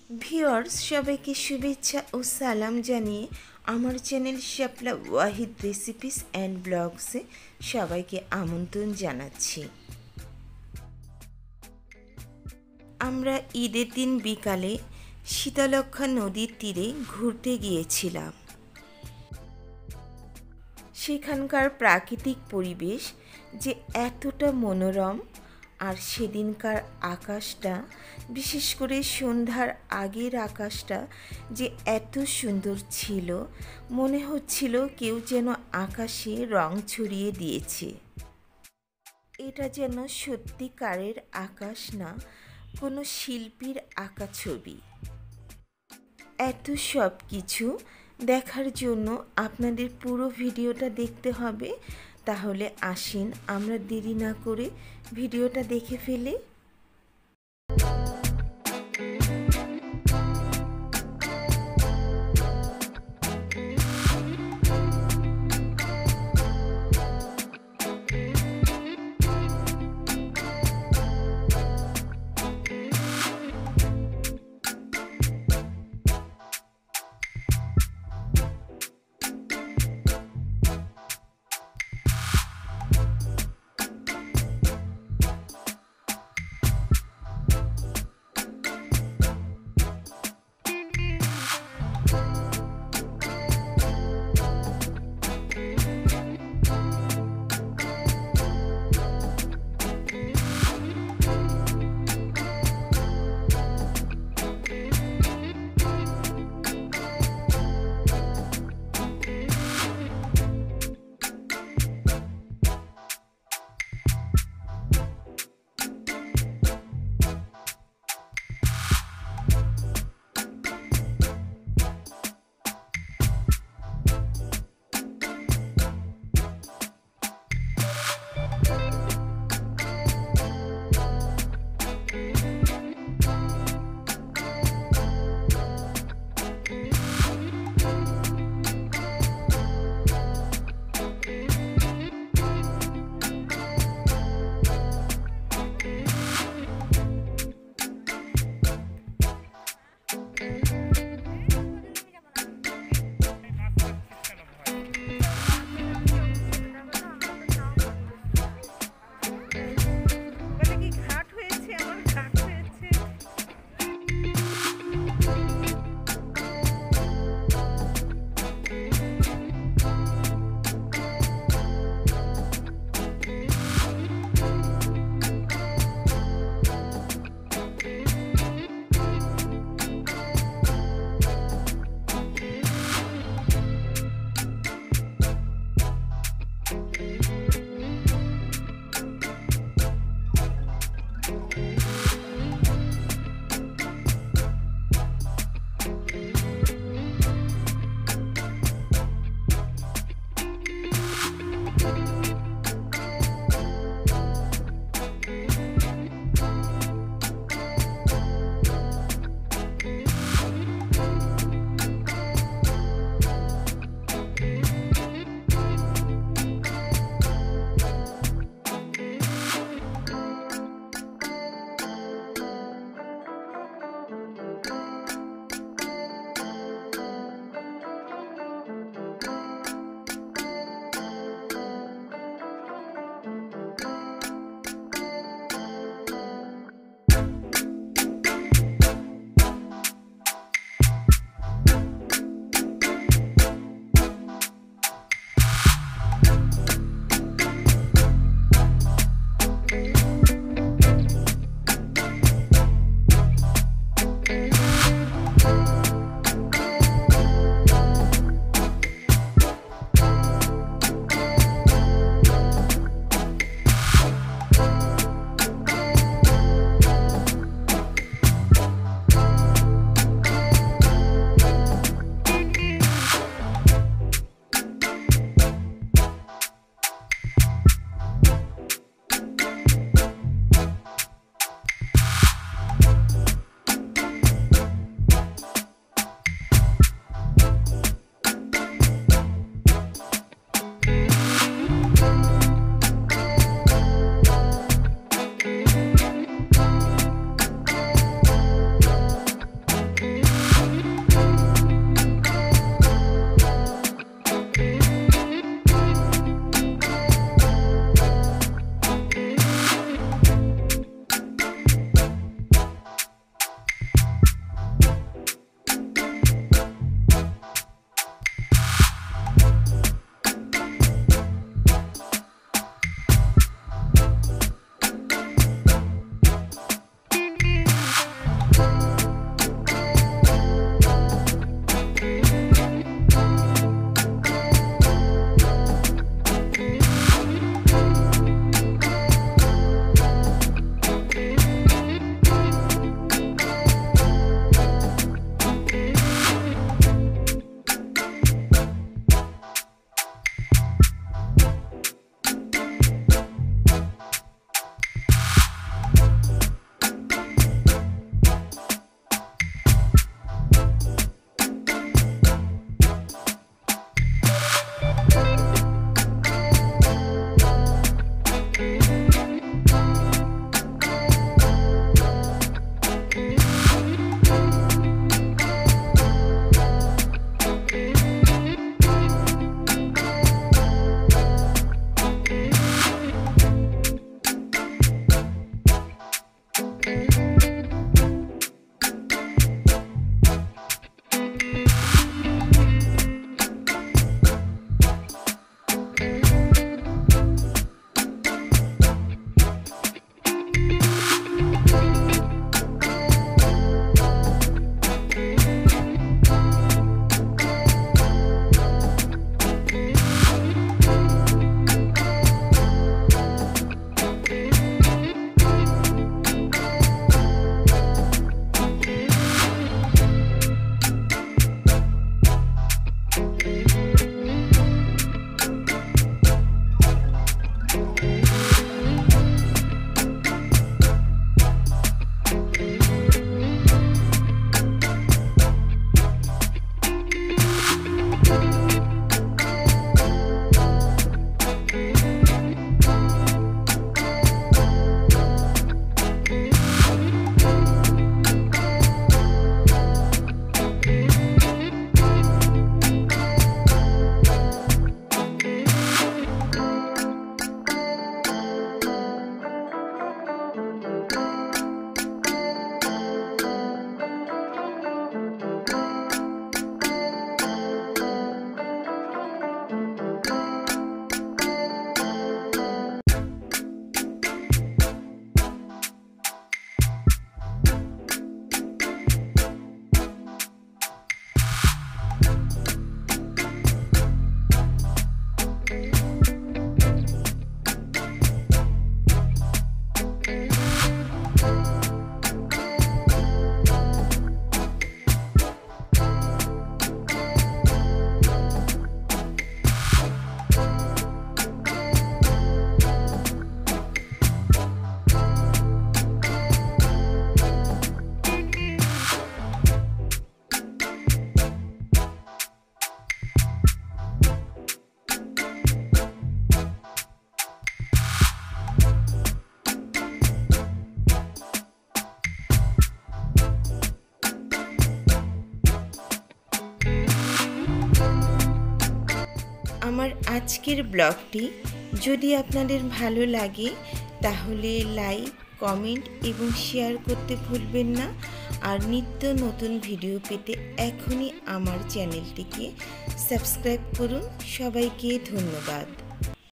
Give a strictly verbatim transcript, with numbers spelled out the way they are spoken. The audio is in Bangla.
ভিউয়ার্স সবাইকে শুভেচ্ছা ও সালাম জানিয়ে আমার channel Shapla Wahid recipes and ব্লগসে সবাইকে আমন্ত্রণ জানাচ্ছি। আমরা ঈদের দিন বিকালে শীতলক্ষ্যা নদীর তীরে ঘুরতে গিয়েছিলাম। সেখানকার প্রাকৃতিক পরিবেশ যে এতটা মনোরম, আর সেদিনকার আকাশটা, বিশেষ করে সন্ধ্যার আগের আকাশটা যে এত সুন্দর ছিল, মনে হচ্ছিল কেউ যেন আকাশে রং ছড়িয়ে দিয়েছে। এটা যেন সত্যিকারের আকাশ না, কোনো শিল্পীর আঁকা ছবি। এত সব কিছু দেখার জন্য আপনাদের পুরো ভিডিওটা দেখতে হবে। তাহলে আসেন আমরা দেরি না করে ভিডিওটা দেখে ফেলি। আমার আজকের ব্লগটি যদি আপনাদের ভালো লাগে তাহলে লাইক, কমেন্ট এবং শেয়ার করতে ভুলবেন না। আর নিত্য নতুন ভিডিও পেতে এখনই আমার চ্যানেলটিকে সাবস্ক্রাইব করুন। সবাইকে ধন্যবাদ।